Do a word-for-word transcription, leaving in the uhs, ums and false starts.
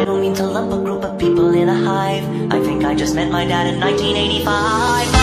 I don't mean to lump a group of people in a hive. I think I just met my dad in nineteen eighty-five.